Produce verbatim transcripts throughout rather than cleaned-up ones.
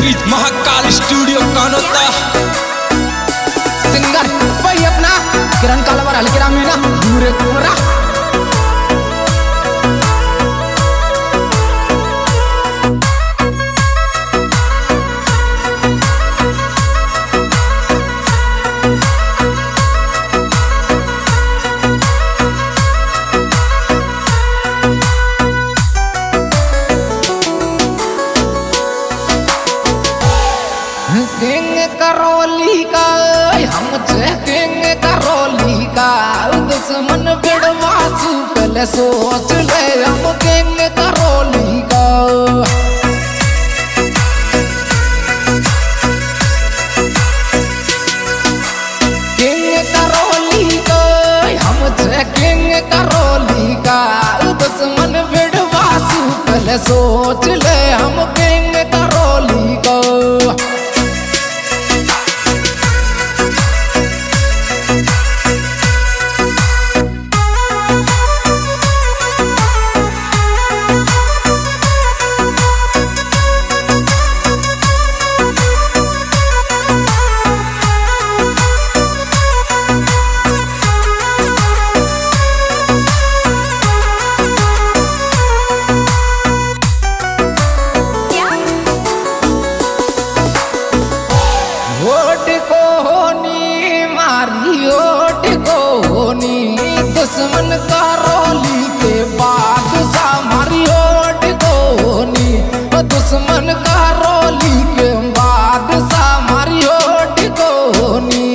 संगीत Mahakal studio Kanota. Singer भाई अपना किरण कालावर हल्केरा में ना पूरे कोरा करौली का हम चेकिंग करौली का दुश्मन बिड़वासु पहले सोच ले हम किंग करौली का किंग करौली का हम चेकिंग करौली का दुश्मन बिड़वासु पहले सोच ले हम किंग करौली का दुश्मन करौली के बादशाह मारी ओट कोनी दुश्मन करौली के बादशाह मारी ओट कोनी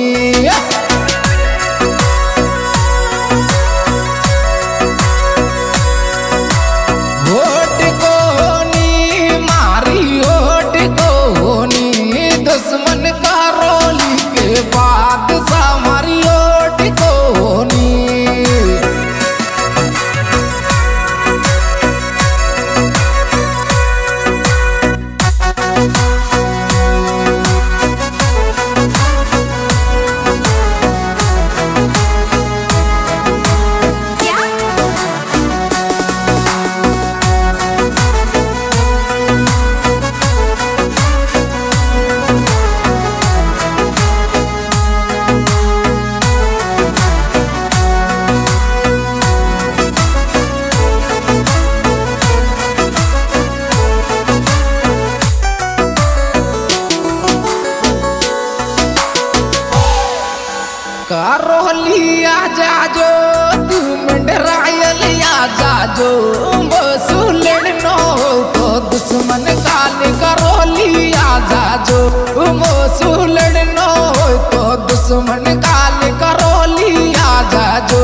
ओट कोनी मारी ओट कोनी दुश्मन करौली के बादशाह मारी ओट कोनी करौली आजा जो तू मंडरायल आजा जो वसूलन नो तो दुश्मन काल करौली आजा जो वसूलन नो तो दुश्मन काल करौली आजा जो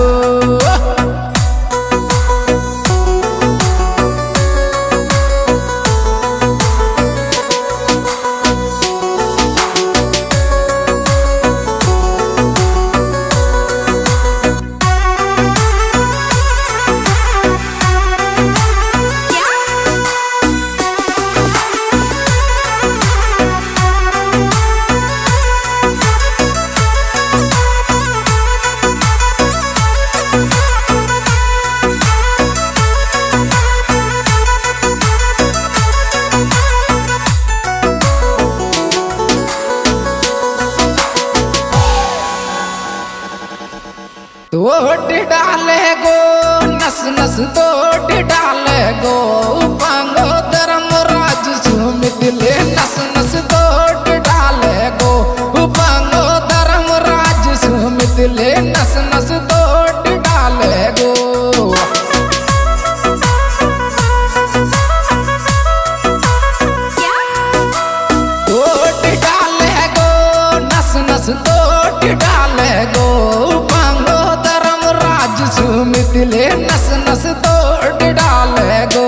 तोड़ डाले गो नस नस तोड़ डाले गो पांगो धर्म राज सुमित ले नस नस तोड़ डाले गो पांगो धर्म राज सुमित ले नस नस तोड़ डाले गो तोड़ डाले गो नस नस तोड़ डाले गो सुमित ले नस नस तोड़ डाले गो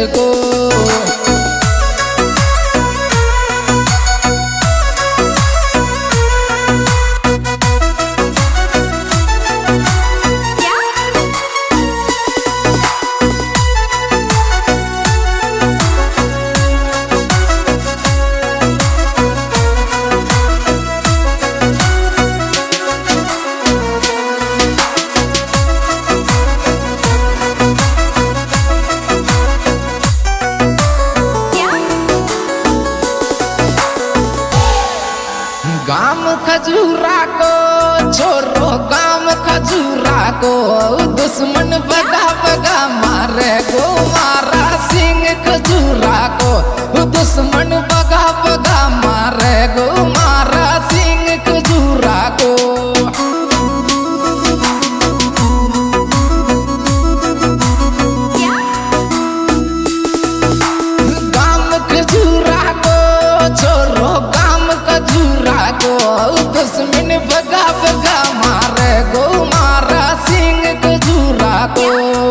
को। गाम खजूरा को छोरो गाम खजूरा को दुश्मन बगा बगा मारे गो मारा सिंह खजूरा को दुश्मन बगा बगा मारे गो मारा सिंह खजूरा को। गाम खजूरा को छोरो गाम खजूरा को दुश्मन बगा बगा मारे गो मारा सिंह खजूरा को।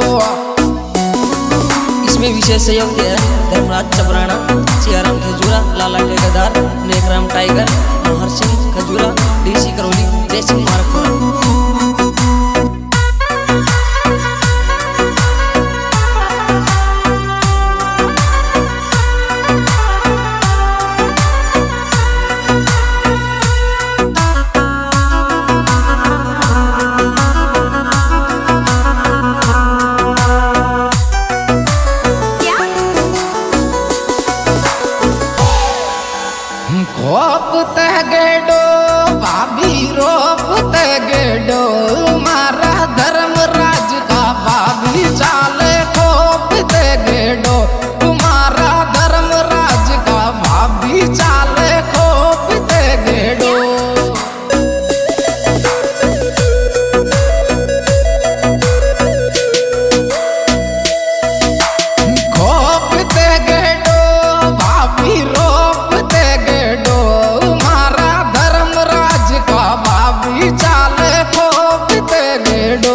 इसमें विशेष सहयोग दिया है धर्मराज चपराना, सियाराम खजूरा, लाला ठेकेदार, नेकराम टाइगर, हर सिंह खजूरा, डीसी करौली, जय सिंह मारकपुरा। खोप तगड़ो भाभी रोप तगड़ो मारा धर्मराज का भाभी चाले खोप तगड़ो तुम्हारा धर्मराज का भाभी चाले खोप तगड़ो। खोप तगड़ो भाभी रोप तगड़ो मारा धर्मराज का भाभी चाले खोप तगड़ो।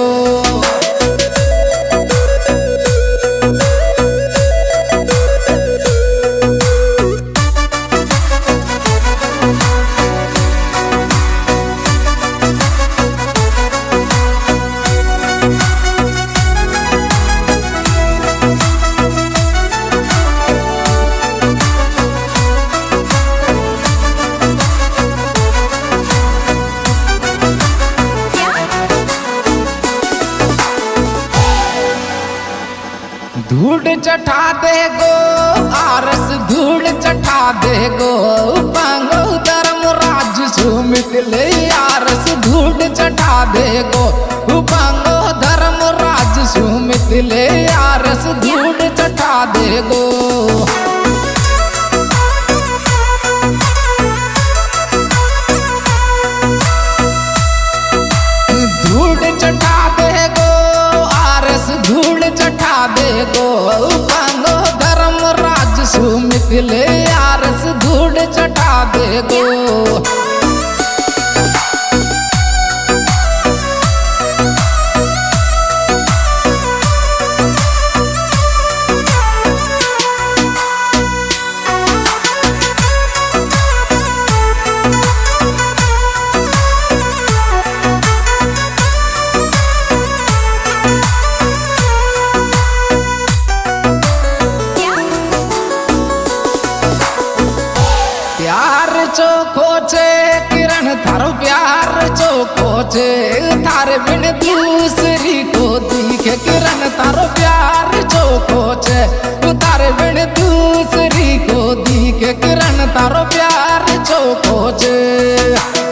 धूड़ चटा दे गो आरस धूड़ चटा दे गो पांगो धर्मराज सुमित ले आरस धूड़ चटा दे गो पांगो धर्मराज सुमित ले आरस धूड़ चटा दे गो। धूड़ चटा दे गो आरस धूड़ चटा दे गो पांगो धर्मराज सुमित ले आरस धूड़ चटा दे गो। प्यार चोखो छे किरण थारो प्यार चोखो छे थारे बिन दूसरी को दिखे किरण थारो प्यार चोखो छे तारे बिन दूसरी को दिखे किरण थारो प्यार चोखो छे।